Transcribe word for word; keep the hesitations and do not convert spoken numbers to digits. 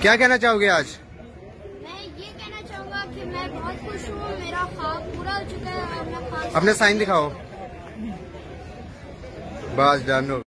क्या कहना चाहोगे आज? मैं ये कहना चाहूँगा कि मैं बहुत खुश हूँ, मेरा ख्वाब पूरा हो चुका है और मैं ख्वाब अपने साइन दिखाओ, बस डन हो।